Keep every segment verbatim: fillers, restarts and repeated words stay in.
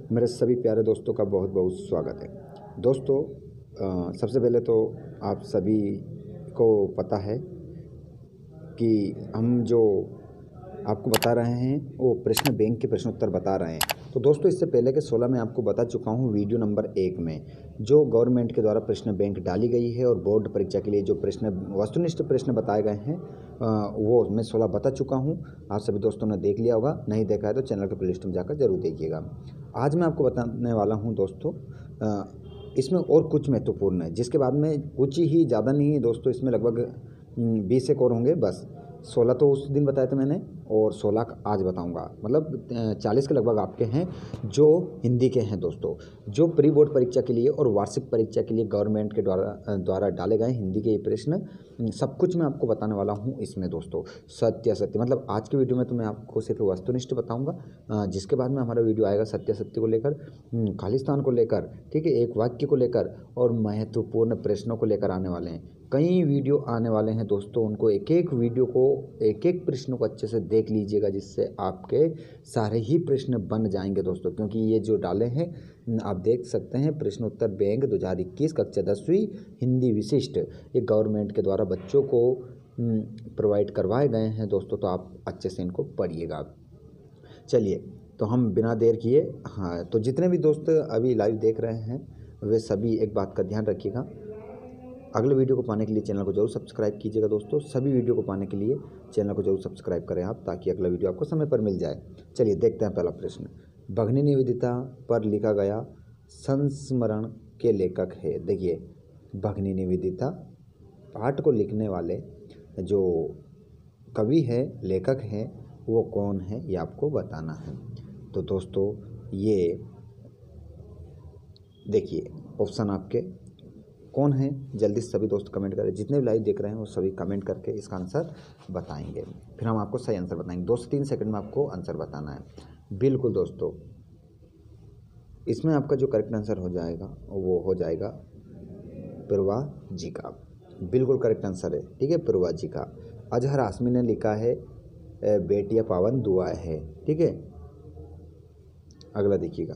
मेरे सभी प्यारे दोस्तों का बहुत बहुत स्वागत है। दोस्तों अ, सबसे पहले तो आप सभी को पता है कि हम जो आपको बता रहे हैं वो प्रश्न बैंक के प्रश्न उत्तर बता रहे हैं। तो दोस्तों इससे पहले के सोलह में आपको बता चुका हूँ वीडियो नंबर एक में जो गवर्नमेंट के द्वारा प्रश्न बैंक डाली गई है और बोर्ड परीक्षा के लिए जो प्रश्न वस्तुनिष्ठ प्रश्न बताए गए हैं वो मैं सोलह बता चुका हूँ। आप सभी दोस्तों ने देख लिया होगा, नहीं देखा है तो चैनल के प्लेलिस्ट में जाकर जरूर देखिएगा। आज मैं आपको बताने वाला हूँ दोस्तों इसमें और कुछ महत्वपूर्ण है, जिसके बाद में कुछ ही ज़्यादा नहीं है दोस्तों, इसमें लगभग बीस एक और होंगे। बस सोलह तो उस दिन बताए थे मैंने और सोलह आज बताऊंगा, मतलब चालीस के लगभग आपके हैं जो हिंदी के हैं दोस्तों, जो प्री बोर्ड परीक्षा के लिए और वार्षिक परीक्षा के लिए गवर्नमेंट के द्वारा द्वारा डाले गए हिंदी के ये प्रश्न सब कुछ मैं आपको बताने वाला हूं इसमें दोस्तों। सत्य सत्य मतलब आज की वीडियो में तो मैं आपको सिर्फ वस्तुनिष्ठ बताऊंगा, जिसके बाद में हमारा वीडियो आएगा सत्य सत्य को लेकर, खालिस्तान को लेकर, ठीक है, एक वाक्य को लेकर और महत्वपूर्ण प्रश्नों को लेकर आने वाले हैं। कई वीडियो आने वाले हैं दोस्तों, उनको एक एक वीडियो को एक एक प्रश्नों को अच्छे से देख लीजिएगा, जिससे आपके सारे ही प्रश्न बन जाएंगे दोस्तों। क्योंकि ये जो डाले हैं आप देख सकते हैं प्रश्न उत्तर बैंक दो हज़ार इक्कीस कक्षा दसवीं हिंदी विशिष्ट, ये गवर्नमेंट के द्वारा बच्चों को प्रोवाइड करवाए गए हैं दोस्तों, तो आप अच्छे से इनको पढ़िएगा। चलिए तो हम बिना देर किए, हाँ तो जितने भी दोस्त अभी लाइव देख रहे हैं वे सभी एक बात का ध्यान रखिएगा, अगले वीडियो को पाने के लिए चैनल को जरूर सब्सक्राइब कीजिएगा दोस्तों। सभी वीडियो को पाने के लिए चैनल को जरूर सब्सक्राइब करें आप, ताकि अगला वीडियो आपको समय पर मिल जाए। चलिए देखते हैं पहला प्रश्न। भगिनी निवेदिता पर लिखा गया संस्मरण के लेखक है। देखिए भगिनी निवेदिता पाठ को लिखने वाले जो कवि है, लेखक हैं, वो कौन है ये आपको बताना है। तो दोस्तों ये देखिए ऑप्शन आपके कौन है, जल्दी से सभी दोस्त कमेंट करें। जितने भी लाइव देख रहे हैं वो सभी कमेंट करके इसका आंसर बताएंगे, फिर हम आपको सही आंसर बताएंगे। दो से तीन सेकंड में आपको आंसर बताना है। बिल्कुल दोस्तों, इसमें आपका जो करेक्ट आंसर हो जाएगा वो हो जाएगा पूर्वा जी का, बिल्कुल करेक्ट आंसर है, ठीक है, पूर्वा जी का। अजहर आसमी ने लिखा है बेटियां पावन दुआ है, ठीक है। अगला देखिएगा,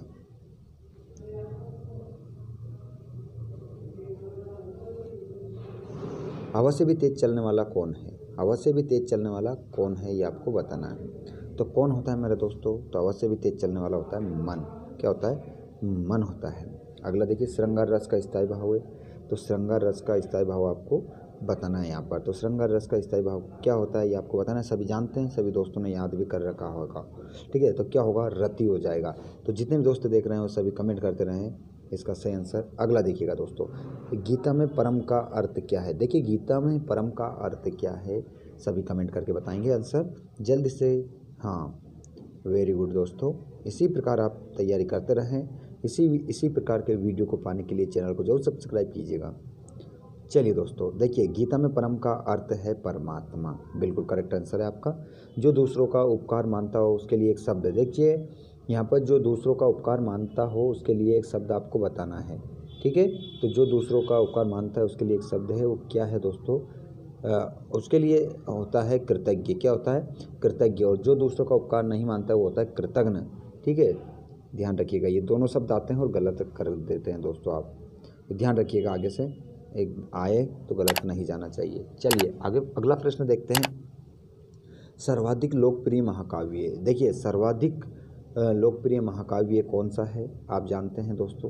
हवा से भी तेज चलने वाला कौन है। हवा से भी तेज चलने वाला कौन है ये आपको बताना है। तो कौन होता है मेरे दोस्तों, तो हवा से भी तेज चलने वाला होता है मन। क्या होता है, मन होता है। अगला देखिए, श्रृंगार रस का स्थायी भाव है। तो श्रृंगार रस का स्थायी भाव आपको बताना है यहाँ पर। तो श्रृंगार रस का स्थायी भाव क्या होता है ये आपको बताना है। सभी जानते हैं, सभी दोस्तों ने याद भी कर रखा होगा, ठीक है। तो क्या होगा, रति हो जाएगा। तो जितने भी दोस्त देख रहे हैं वो सभी कमेंट करते रहें इसका सही आंसर। अगला देखिएगा दोस्तों, गीता में परम का अर्थ क्या है। देखिए गीता में परम का अर्थ क्या है, सभी कमेंट करके बताएंगे आंसर जल्दी से। हाँ वेरी गुड दोस्तों, इसी प्रकार आप तैयारी करते रहें। इसी इसी प्रकार के वीडियो को पाने के लिए चैनल को जरूर सब्सक्राइब कीजिएगा। चलिए दोस्तों देखिए, गीता में परम का अर्थ है परमात्मा, बिल्कुल करेक्ट आंसर है आपका। जो दूसरों का उपकार मानता हो उसके लिए एक शब्द है। देखिए यहाँ पर जो दूसरों का उपकार मानता हो उसके लिए एक शब्द आपको बताना है, ठीक है। तो जो दूसरों का उपकार मानता है उसके लिए एक शब्द है, वो क्या है दोस्तों, आ, उसके लिए होता है कृतज्ञ। क्या होता है, कृतज्ञ। और जो दूसरों का उपकार नहीं मानता है वो होता है कृतघ्न, ठीक है। ध्यान रखिएगा, ये दोनों शब्द आते हैं और गलत कर देते हैं दोस्तों आप, तो ध्यान रखिएगा, आगे से एक आए तो गलत नहीं जाना चाहिए। चलिए आगे अगला प्रश्न देखते हैं। सर्वाधिक लोकप्रिय महाकाव्य। देखिए सर्वाधिक लोकप्रिय महाकाव्य कौन सा है आप जानते हैं दोस्तों।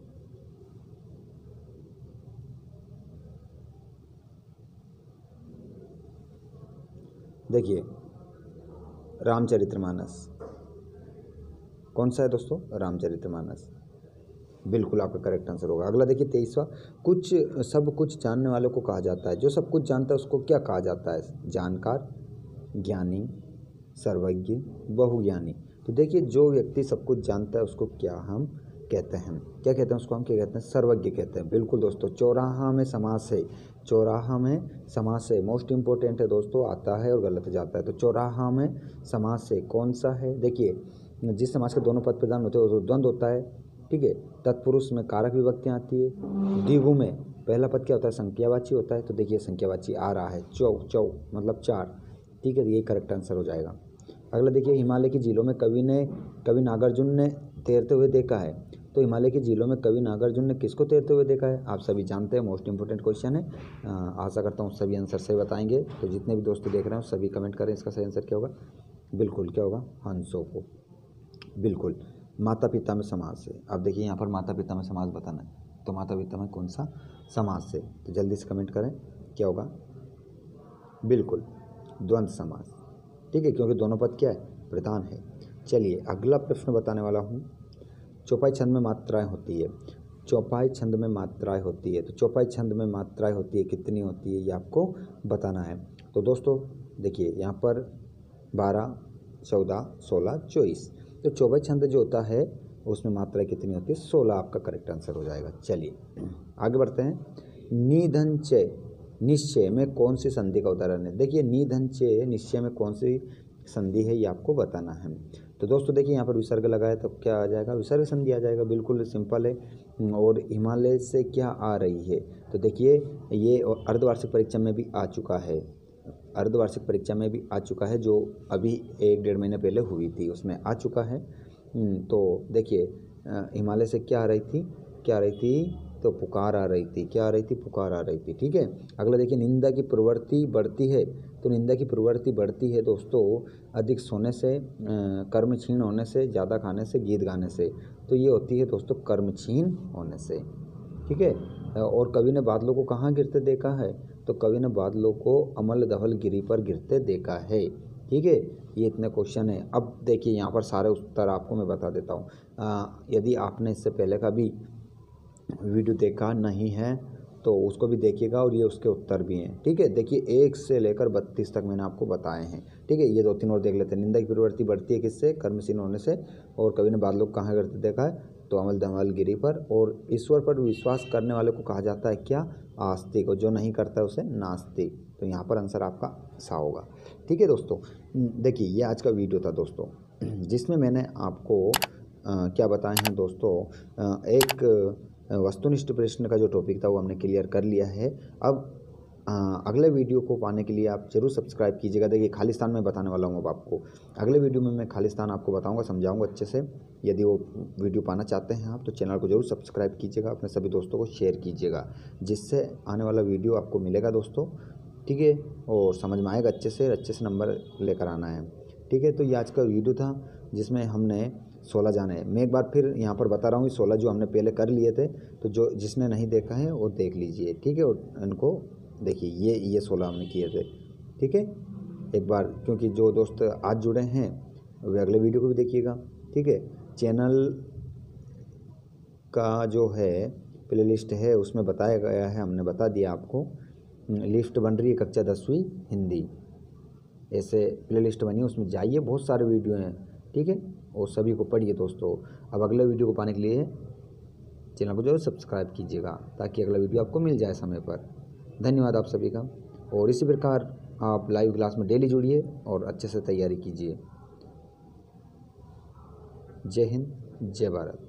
देखिए रामचरितमानस। कौन सा है दोस्तों, रामचरितमानस, बिल्कुल आपका करेक्ट आंसर होगा। अगला देखिए तेईसवा, कुछ सब कुछ जानने वालों को कहा जाता है। जो सब कुछ जानता है उसको क्या कहा जाता है, जानकार, ज्ञानी, सर्वज्ञ, बहुज्ञानी। तो देखिए जो व्यक्ति सब कुछ जानता है उसको क्या हम कहते हैं, क्या कहते हैं उसको हम क्या कहते हैं, सर्वज्ञ कहते हैं। बिल्कुल दोस्तों, चौराहा में समास है, चौराहा में समास है, मोस्ट इंपॉर्टेंट है दोस्तों, आता है और गलत जाता है। तो चौराहा में समास है कौन सा है, देखिए जिस समास के दोनों पद प्रधान होते हैं वो द्वंद्व होता है, ठीक है। तत्पुरुष में कारक विभक्तियाँ आती है। द्विगु में पहला पद क्या होता है, संख्यावाची होता है। तो देखिए संख्यावाची आ रहा है, चौ चौ मतलब चार, ठीक है। ये करेक्ट आंसर हो जाएगा। अगला देखिए, हिमालय की झीलों में कवि ने कवि नागार्जुन ने तैरते हुए देखा है। तो हिमालय की झीलों में कवि नागार्जुन ने किसको तैरते हुए देखा है? आप सभी जानते हैं, मोस्ट इंपॉर्टेंट क्वेश्चन है। अ, आशा करता हूँ सभी आंसर सही बताएंगे। तो जितने भी दोस्त देख रहे हैं सभी कमेंट करें, इसका सही आंसर क्या होगा। बिल्कुल क्या होगा? हंसों को। बिल्कुल, माता पिता में समास से। अब देखिए यहाँ पर माता पिता में समास बताना है, तो माता पिता में कौन सा समास से, तो जल्दी से कमेंट करें क्या होगा। बिल्कुल द्वंद्व समास, ठीक है, क्योंकि दोनों पद क्या है? प्रधान है। चलिए अगला प्रश्न बताने वाला हूँ। चौपाई छंद में मात्राएं होती है। चौपाई छंद में मात्राएं होती है तो चौपाई छंद में मात्राएं होती है, कितनी होती है ये आपको बताना है। तो दोस्तों देखिए यहाँ पर बारह, चौदह, सोलह, चौबीस। तो चौपाई छंद जो होता है उसमें मात्राएं कितनी होती है? सोलह आपका करेक्ट आंसर हो जाएगा। चलिए आगे बढ़ते हैं। निधन च निश्चय में कौन सी संधि का उदाहरण है? देखिए निधन च निश्चय में कौन सी संधि है ये आपको बताना है। तो दोस्तों देखिए यहाँ पर विसर्ग लगाए तो क्या आ जाएगा? विसर्ग संधि आ जाएगा। बिल्कुल सिंपल है। और हिमालय से क्या आ रही है? तो देखिए ये अर्धवार्षिक परीक्षा में भी आ चुका है, अर्धवार्षिक परीक्षा में भी आ चुका है, जो अभी एक डेढ़ महीने पहले हुई थी उसमें आ चुका है। तो देखिए हिमालय से क्या आ रही थी? क्या आ रही थी? तो पुकार आ रही थी। क्या आ रही थी? पुकार आ रही थी, ठीक है। अगला देखिए, निंदा की प्रवृत्ति बढ़ती है। तो निंदा की प्रवृत्ति बढ़ती है दोस्तों अधिक सोने से, कर्म छीन होने से, ज़्यादा खाने से, गीत गाने से। तो ये होती है दोस्तों कर्म छीन होने से, ठीक है। और कवि ने बादलों को कहाँ गिरते देखा है? तो कवि ने बादलों को अमल धवल गिरी पर गिरते देखा है, ठीक है। ये इतने क्वेश्चन है। अब देखिए यहाँ पर सारे उत्तर आपको मैं बता देता हूँ। यदि आपने इससे पहले का भी वीडियो देखा नहीं है तो उसको भी देखिएगा, और ये उसके उत्तर भी हैं, ठीक है। देखिए एक से लेकर बत्तीस तक मैंने आपको बताए हैं, ठीक है। ये दो तीन और देख लेते हैं। निंदा की प्रवृत्ति बढ़ती है किससे? कर्मशील होने से। और कवि ने बादलों को कहाँ गिरते देखा है? तो अमल धवल गिरी पर। और ईश्वर पर विश्वास करने वाले को कहा जाता है क्या? आस्तिक। और जो नहीं करता है उसे नास्तिक। तो यहाँ पर आंसर आपका सा होगा, ठीक है दोस्तों। देखिए ये आज का वीडियो था दोस्तों, जिसमें मैंने आपको आ, क्या बताए हैं दोस्तों। आ, एक वस्तुनिष्ठ प्रश्न का जो टॉपिक था वो हमने क्लियर कर लिया है। अब आ, अगले वीडियो को पाने के लिए आप जरूर सब्सक्राइब कीजिएगा। देखिए खालिस्तान में बताने वाला हूँ अब आपको। अगले वीडियो में मैं खालिस्तान आपको बताऊंगा, समझाऊंगा अच्छे से। यदि वो वीडियो पाना चाहते हैं आप तो चैनल को जरूर सब्सक्राइब कीजिएगा, अपने सभी दोस्तों को शेयर कीजिएगा, जिससे आने वाला वीडियो आपको मिलेगा दोस्तों, ठीक है। और समझ में आएगा अच्छे से, अच्छे से नंबर लेकर आना है, ठीक है। तो ये आज का वीडियो था जिसमें हमने सोलह जाने। मैं एक बार फिर यहाँ पर बता रहा हूँ, सोलह जो हमने पहले कर लिए थे, तो जो जिसने नहीं देखा है वो देख लीजिए, ठीक है। और इनको देखिए, ये ये सोलह हमने किए थे, ठीक है। एक बार, क्योंकि जो दोस्त आज जुड़े हैं वे अगले वीडियो को भी देखिएगा, ठीक है। चैनल का जो है प्ले लिस्ट है उसमें बताया गया है, हमने बता दिया आपको। लिस्ट बन रही है कक्षा दसवीं हिंदी, ऐसे प्ले लिस्ट बनी है, उसमें जाइए, बहुत सारे वीडियो हैं, ठीक है। और सभी को पढ़िए दोस्तों। अब अगले वीडियो को पाने के लिए चैनल को जरूर सब्सक्राइब कीजिएगा, ताकि अगला वीडियो आपको मिल जाए समय पर। धन्यवाद आप सभी का। और इसी प्रकार आप लाइव क्लास में डेली जुड़िए और अच्छे से तैयारी कीजिए। जय हिंद, जय भारत।